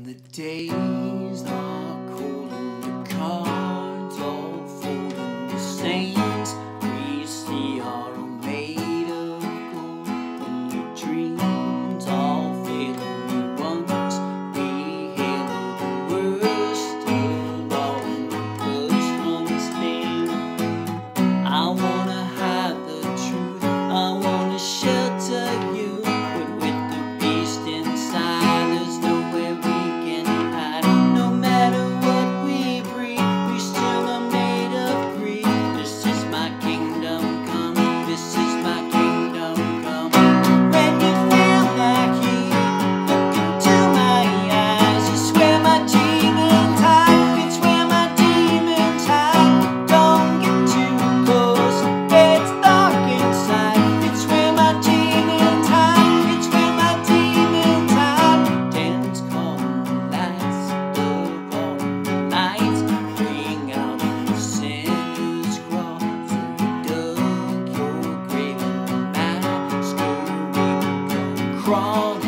the days are cold and the cards all fold and the saints we see are all made of gold, and your dreams all fail and the ones we hail are the worst of all, and the blood runs down. I wanna hide the truth, I wanna shelter you, but with the beast inside there's nowhere we can hide. No matter what we breed, we still are made of greed. This is my kingdom come, this is my kingdom come. When you feel like heat, look into my eyes. It's where my demons hide, it's where my demons hide. Don't get too close, it's dark inside. It's where my demons hide, it's where my demons hide. Dance call lights of all nights, bring out the sinners crawl. So you dug your grave and the masquerade will come crawling.